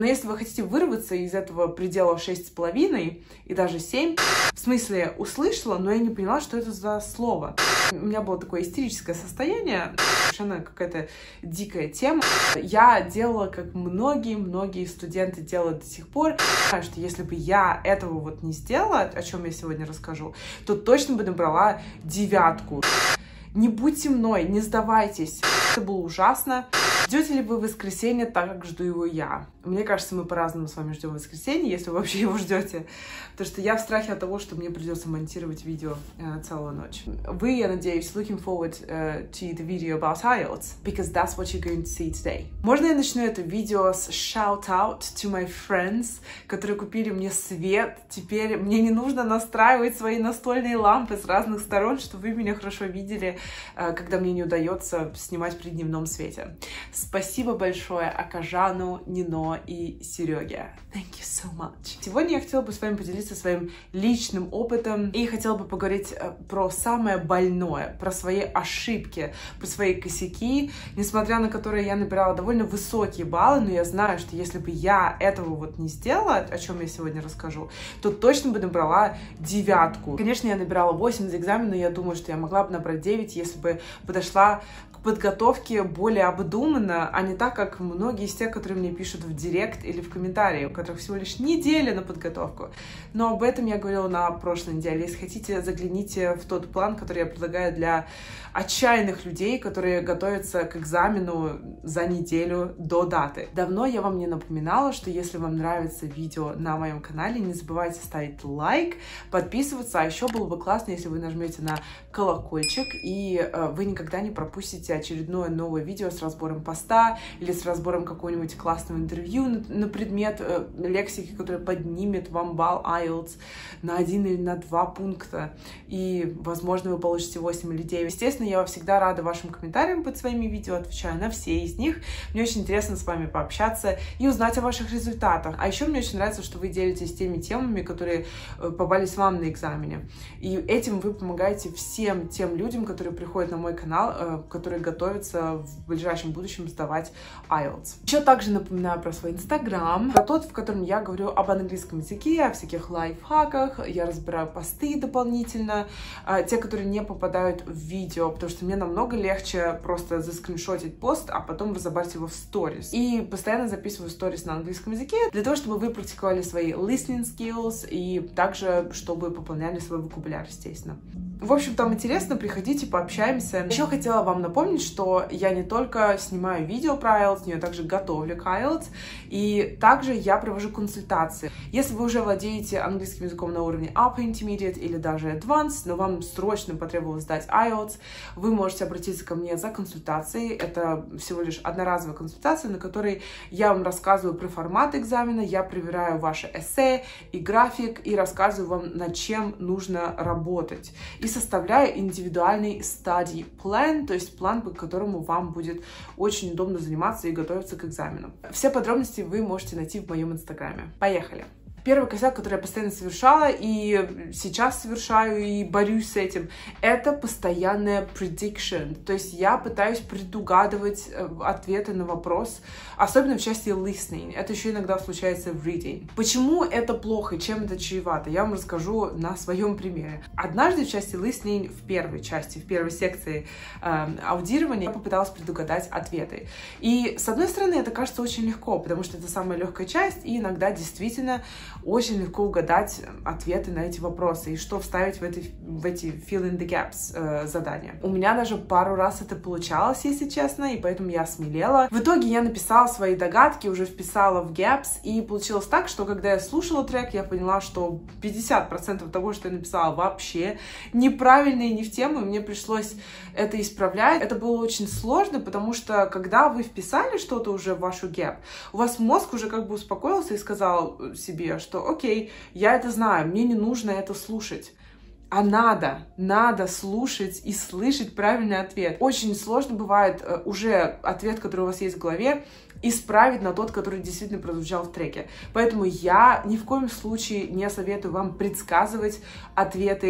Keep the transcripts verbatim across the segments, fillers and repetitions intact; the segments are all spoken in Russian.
Но если вы хотите вырваться из этого предела шесть с половиной и даже семь, в смысле услышала, но я не поняла, что это за слово. У меня было такое истерическое состояние, совершенно какая-то дикая тема. Я делала, как многие-многие студенты делают до сих пор. Знаю, что если бы я этого вот не сделала, о чем я сегодня расскажу, то точно бы набрала девятку. Не будьте мной, не сдавайтесь. Это было ужасно. Ждете ли вы воскресенье так, как жду его я? Мне кажется, мы по-разному с вами ждем воскресенье, если вы вообще его ждете. Потому что я в страхе от того, что мне придется монтировать видео э, целую ночь. Вы, я надеюсь, looking forward uh, to the video about I E L T S, because that's what you're going to see today. Можно я начну это видео с shout out to my friends, которые купили мне свет. Теперь мне не нужно настраивать свои настольные лампы с разных сторон, чтобы вы меня хорошо видели, э, когда мне не удается снимать при дневном свете. Спасибо большое Акажану, Нино и Сереге. Thank you so much. Сегодня я хотела бы с вами поделиться своим личным опытом и хотела бы поговорить про самое больное, про свои ошибки, про свои косяки, несмотря на которые я набирала довольно высокие баллы, но я знаю, что если бы я этого вот не сделала, о чем я сегодня расскажу, то точно бы набрала девятку. Конечно, я набирала восемь за экзамен, но я думаю, что я могла бы набрать девять, если бы подошла подготовки более обдуманно, а не так, как многие из тех, которые мне пишут в директ или в комментарии, у которых всего лишь неделя на подготовку. Но об этом я говорила на прошлой неделе. Если хотите, загляните в тот план, который я предлагаю для отчаянных людей, которые готовятся к экзамену за неделю до даты. Давно я вам не напоминала, что если вам нравится видео на моем канале, не забывайте ставить лайк, подписываться, а еще было бы классно, если вы нажмете на колокольчик, и э, вы никогда не пропустите очередное новое видео с разбором поста или с разбором какого-нибудь классного интервью на, на предмет э, лексики, которая поднимет вам балл ай и эл ти эс на один или на два пункта, и, возможно, вы получите восемь или девять. Естественно, я всегда рада вашим комментариям под своими видео, отвечаю на все из них. Мне очень интересно с вами пообщаться и узнать о ваших результатах. А еще мне очень нравится, что вы делитесь теми темами, которые попались вам на экзамене. И этим вы помогаете всем тем людям, которые приходят на мой канал, которые готовятся в ближайшем будущем сдавать ай и эл ти эс. Еще также напоминаю про свой инстаграм, про тот, в котором я говорю об английском языке, о всяких лайфхаках, я разбираю посты дополнительно, те, которые не попадают в видео, потому что мне намного легче просто заскриншотить пост, а потом вы забрать его в сторис. И постоянно записываю сторис на английском языке для того, чтобы вы практиковали свои listening skills и также, чтобы пополняли свой вокабуляр, естественно. В общем, там интересно, приходите, пообщаемся. Еще хотела вам напомнить, что я не только снимаю видео про ай и эл ти эс, но я также готовлю к ай и эл ти эс, и также я провожу консультации. Если вы уже владеете английским языком на уровне Upper Intermediate или даже Advanced, но вам срочно потребовалось сдать ай и эл ти эс, вы можете обратиться ко мне за консультацией. Это всего лишь одноразовая консультация, на которой я вам рассказываю про формат экзамена, я проверяю ваше эссе и график и рассказываю вам, над чем нужно работать. И составляю индивидуальный study plan, то есть план, по которому вам будет очень удобно заниматься и готовиться к экзамену. Все подробности вы можете найти в моем инстаграме. Поехали! Первый косяк, который я постоянно совершала, и сейчас совершаю, и борюсь с этим, это постоянная prediction. То есть я пытаюсь предугадывать ответы на вопрос, особенно в части listening. Это еще иногда случается в reading. Почему это плохо, чем это чревато, я вам расскажу на своем примере. Однажды в части listening, в первой части, в первой секции э, аудирования, я попыталась предугадать ответы. И, с одной стороны, это кажется очень легко, потому что это самая легкая часть, и иногда действительно очень легко угадать ответы на эти вопросы и что вставить в эти, в эти fill in the gaps э, задания. У меня даже пару раз это получалось, если честно, и поэтому я смелела. В итоге я написала свои догадки, уже вписала в gaps, и получилось так, что когда я слушала трек, я поняла, что пятьдесят процентов того, что я написала, вообще неправильно и не в тему, и мне пришлось это исправлять. Это было очень сложно, потому что когда вы вписали что-то уже в вашу gap, у вас мозг уже как бы успокоился и сказал себе, что окей, я это знаю, мне не нужно это слушать. А надо, надо слушать и слышать правильный ответ. Очень сложно бывает уже ответ, который у вас есть в голове, исправить на тот, который действительно прозвучал в треке. Поэтому я ни в коем случае не советую вам предсказывать ответы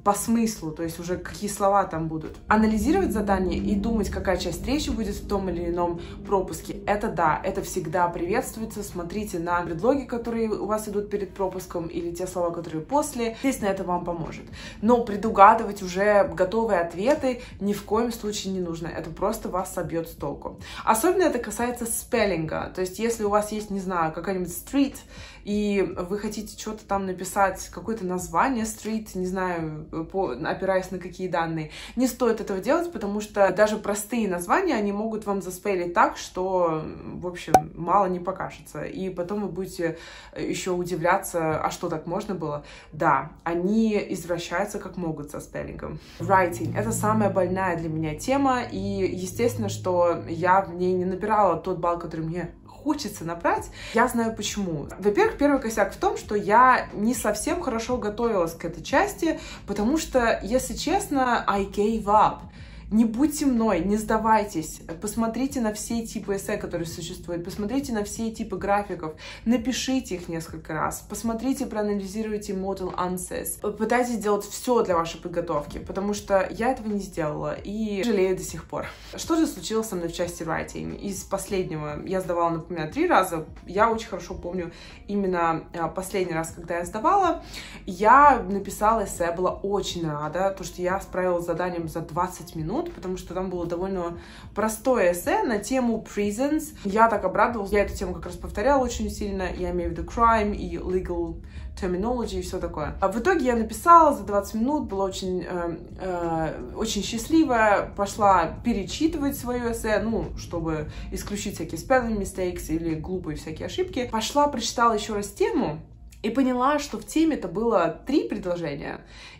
по смыслу, то есть уже какие слова там будут. Анализировать задание и думать, какая часть речи будет в том или ином пропуске, это да, это всегда приветствуется. Смотрите на предлоги, которые у вас идут перед пропуском, или те слова, которые после. Естественно, это вам поможет. Но предугадывать уже готовые ответы ни в коем случае не нужно. Это просто вас собьет с толку. Особенно это касается спеллинга. То есть, если у вас есть, не знаю, какая-нибудь street, и вы хотите что-то там написать, какое-то название street, не знаю, по, опираясь на какие данные, не стоит этого делать, потому что даже простые названия, они могут вам заспелить так, что, в общем, мало не покажется. И потом вы будете еще удивляться, а что, так можно было? Да, они извращаются как могут со спеллингом. Writing — это самая больная для меня тема, и естественно, что я в ней не набирала тот балл, который мне хочется набрать. Я знаю почему. Во-первых, первый косяк в том, что я не совсем хорошо готовилась к этой части, потому что, если честно, I gave up. Не будьте мной, не сдавайтесь. Посмотрите на все типы эссе, которые существуют. Посмотрите на все типы графиков. Напишите их несколько раз. Посмотрите, проанализируйте model answers. Пытайтесь сделать все для вашей подготовки, потому что я этого не сделала и жалею до сих пор. Что же случилось со мной в части writing? Из последнего я сдавала, например, три раза. Я очень хорошо помню именно последний раз, когда я сдавала. Я написала эссе, была очень рада, то, что я справилась с заданием за двадцать минут, потому что там было довольно простое эссе на тему prisons. Я так обрадовалась. Я эту тему как раз повторяла очень сильно. Я имею в виду crime и legal terminology и все такое. А в итоге я написала за двадцать минут, была очень, э, э, очень счастливая, пошла перечитывать свое эссе, ну, чтобы исключить всякие spelling mistakes или глупые всякие ошибки. Пошла, прочитала еще раз тему, и поняла, что в теме-то было три предложения,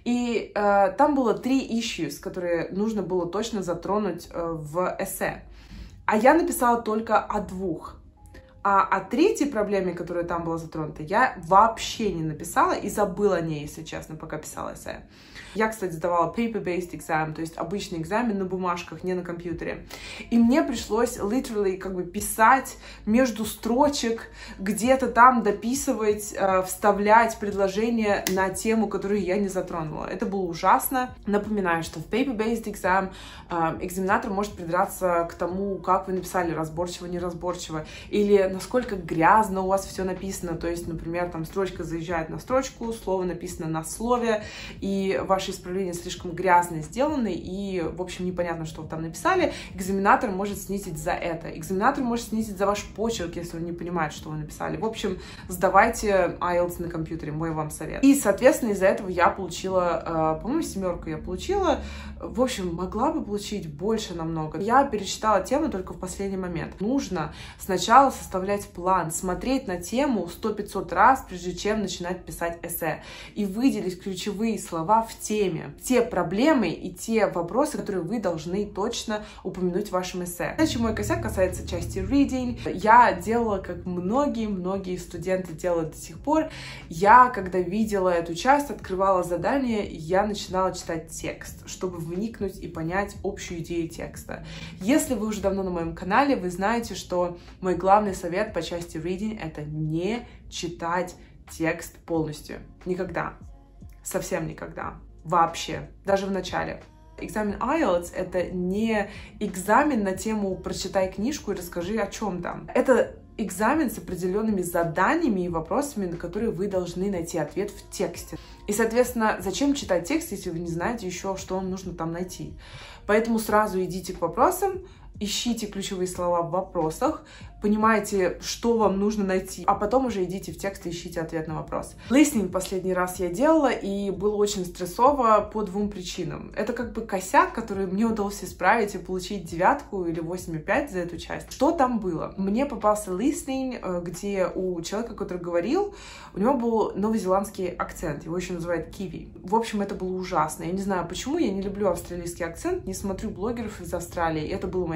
и э, там было три issues, которые нужно было точно затронуть э, в эссе. А я написала только о двух. А о третьей проблеме, которая там была затронута, я вообще не написала и забыла о ней, если честно, пока писала эссе. Я, кстати, сдавала paper-based exam, то есть обычный экзамен на бумажках, не на компьютере. И мне пришлось literally как бы писать между строчек, где-то там дописывать, э, вставлять предложения на тему, которую я не затронула. Это было ужасно. Напоминаю, что в paper-based exam э, экзаменатор может придраться к тому, как вы написали, разборчиво, неразборчиво, или насколько грязно у вас все написано. То есть, например, там строчка заезжает на строчку, слово написано на слове, и ваш исправления слишком грязно сделаны, и, в общем, непонятно, что вы там написали. Экзаменатор может снизить за это. Экзаменатор может снизить за ваш почерк, если он не понимает, что вы написали. В общем, сдавайте ай эл ти эс на компьютере, мой вам совет. И, соответственно, из-за этого я получила, по-моему, семерку я получила. В общем, могла бы получить больше намного. Я перечитала тему только в последний момент. Нужно сначала составлять план, смотреть на тему сто-пятьсот раз, прежде чем начинать писать эссе, и выделить ключевые слова в теме. Теме, те проблемы и те вопросы, которые вы должны точно упомянуть в вашем эссе. Следующий мой косяк касается части reading. Я делала, как многие-многие студенты делают до сих пор. Я, когда видела эту часть, открывала задание, я начинала читать текст, чтобы вникнуть и понять общую идею текста. Если вы уже давно на моем канале, вы знаете, что мой главный совет по части reading — это не читать текст полностью. Никогда. Совсем никогда. Вообще, даже в начале. Экзамен ай эл ти эс — это не экзамен на тему «прочитай книжку и расскажи, о чем там». Это экзамен с определенными заданиями и вопросами, на которые вы должны найти ответ в тексте. И, соответственно, зачем читать текст, если вы не знаете еще, что вам нужно там найти? Поэтому сразу идите к вопросам, ищите ключевые слова в вопросах, понимаете, что вам нужно найти, а потом уже идите в текст и ищите ответ на вопрос. Listening последний раз я делала, и было очень стрессово по двум причинам. Это как бы косяк, который мне удалось исправить и получить девятку или восемь и пять за эту часть. Что там было? Мне попался listening, где у человека, который говорил, у него был новозеландский акцент, его еще называют киви. В общем, это было ужасно. Я не знаю, почему я не люблю австралийский акцент, не смотрю блогеров из Австралии, это была моя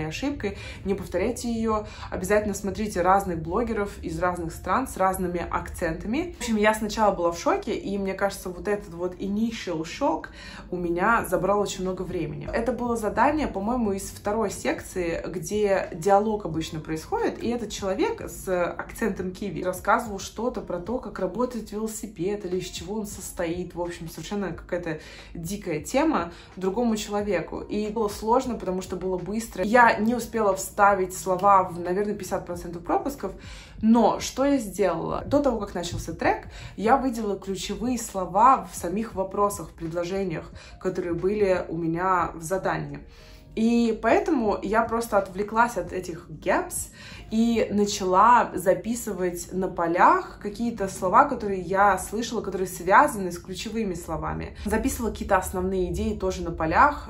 моей ошибкой, не повторяйте ее. Обязательно смотрите разных блогеров из разных стран с разными акцентами. В общем, я сначала была в шоке, и мне кажется, вот этот вот initial шок у меня забрал очень много времени. Это было задание, по-моему, из второй секции, где диалог обычно происходит, и этот человек с акцентом киви рассказывал что-то про то, как работает велосипед или из чего он состоит. В общем, совершенно какая-то дикая тема другому человеку. И было сложно, потому что было быстро. Я не успела вставить слова в, наверное, пятьдесят процентов пропусков, но что я сделала? До того, как начался трек, я выделила ключевые слова в самих вопросах, в предложениях, которые были у меня в задании. И поэтому я просто отвлеклась от этих gaps и начала записывать на полях какие-то слова, которые я слышала, которые связаны с ключевыми словами. Записывала какие-то основные идеи тоже на полях,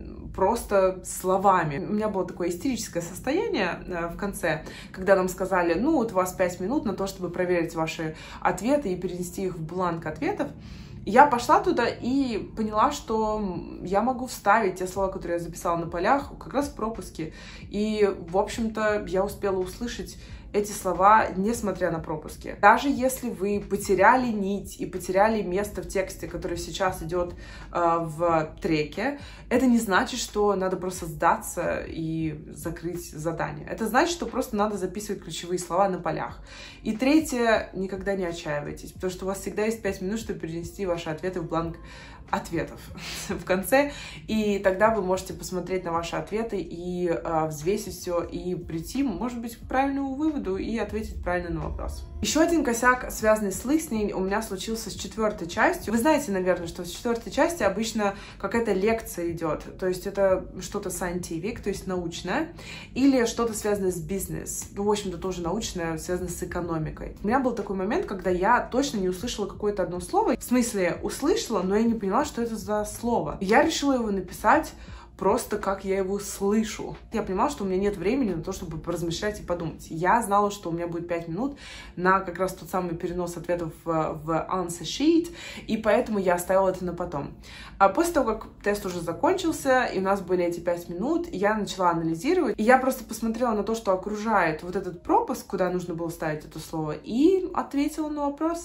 просто словами. У меня было такое истерическое состояние в конце, когда нам сказали, ну, вот у вас пять минут на то, чтобы проверить ваши ответы и перенести их в бланк ответов. Я пошла туда и поняла, что я могу вставить те слова, которые я записала на полях, как раз в пропуске. И, в общем-то, я успела услышать эти слова, несмотря на пропуски. Даже если вы потеряли нить и потеряли место в тексте, который сейчас идет э, в треке, это не значит, что надо просто сдаться и закрыть задание. Это значит, что просто надо записывать ключевые слова на полях. И третье, никогда не отчаивайтесь, потому что у вас всегда есть пять минут, чтобы перенести ваши ответы в бланк ответов в конце, и тогда вы можете посмотреть на ваши ответы и э, взвесить все, и прийти, может быть, к правильному выводу и ответить правильно на вопрос. Еще один косяк, связанный с listening, у меня случился с четвертой частью. Вы знаете, наверное, что в четвертой части обычно какая-то лекция идет, то есть это что-то scientific, то есть научное, или что-то связанное с бизнес, ну, в общем-то, тоже научное, связанное с экономикой. У меня был такой момент, когда я точно не услышала какое-то одно слово, в смысле, услышала, но я не поняла, что это за слово. Я решила его написать просто как я его слышу. Я понимала, что у меня нет времени на то, чтобы поразмышлять и подумать. Я знала, что у меня будет пять минут на как раз тот самый перенос ответов в, в answer sheet, и поэтому я оставила это на потом. А после того, как тест уже закончился, и у нас были эти пять минут, я начала анализировать, и я просто посмотрела на то, что окружает вот этот пропуск, куда нужно было ставить это слово, и ответила на вопрос.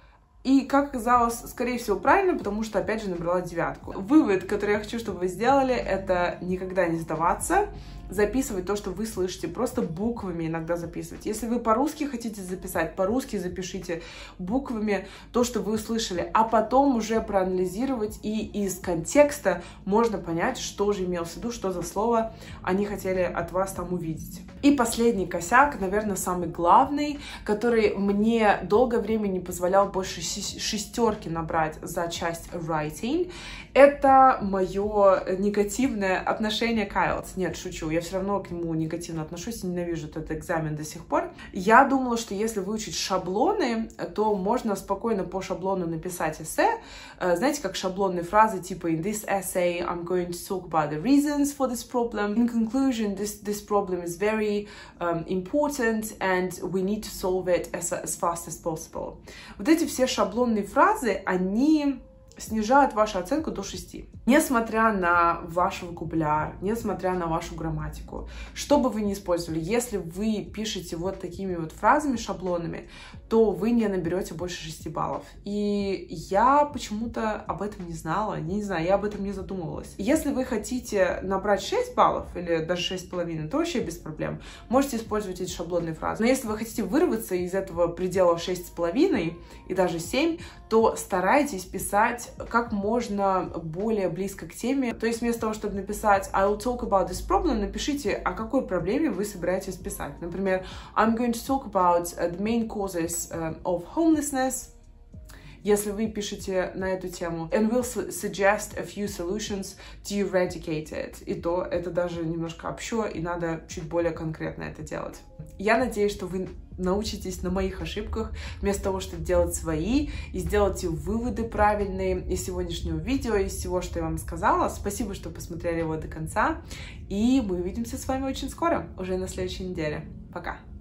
И, как оказалось, скорее всего, правильно, потому что, опять же, набрала девятку. Вывод, который я хочу, чтобы вы сделали, это никогда не сдаваться, записывать то, что вы слышите, просто буквами иногда записывать. Если вы по-русски хотите записать, по-русски запишите буквами то, что вы услышали, а потом уже проанализировать, и из контекста можно понять, что же имелось в виду, что за слово они хотели от вас там увидеть. И последний косяк, наверное, самый главный, который мне долгое время не позволял больше шестерки набрать за часть writing, это мое негативное отношение к ай эл ти эс. Нет, шучу, я все равно к нему негативно отношусь и ненавижу этот экзамен до сих пор. Я думала, что если выучить шаблоны, то можно спокойно по шаблону написать эссе. Знаете, как шаблонные фразы типа in this essay I'm going to talk about the reasons for this problem. In conclusion, this, this problem is very um, important and we need to solve it as, as fast as possible. Вот эти все шаблонные фразы, они снижают вашу оценку до шести. Несмотря на ваш вокабуляр, несмотря на вашу грамматику, что бы вы ни использовали, если вы пишете вот такими вот фразами, шаблонами, то вы не наберете больше шести баллов. И я почему-то об этом не знала, не знаю, я об этом не задумывалась. Если вы хотите набрать шесть баллов или даже шесть с половиной, то вообще без проблем. Можете использовать эти шаблонные фразы. Но если вы хотите вырваться из этого предела шесть с половиной и даже семь, то старайтесь писать как можно более близко к теме. То есть вместо того, чтобы написать I will talk about this problem, напишите, о какой проблеме вы собираетесь писать. Например, I'm going to talk about the main causes of homelessness. Если вы пишете на эту тему and will suggest a few solutions to eradicate it. И то это даже немножко общо, и надо чуть более конкретно это делать. Я надеюсь, что вы научитесь на моих ошибках, вместо того, чтобы делать свои, и сделайте выводы правильные из сегодняшнего видео, из всего, что я вам сказала. Спасибо, что посмотрели его до конца, и мы увидимся с вами очень скоро, уже на следующей неделе. Пока!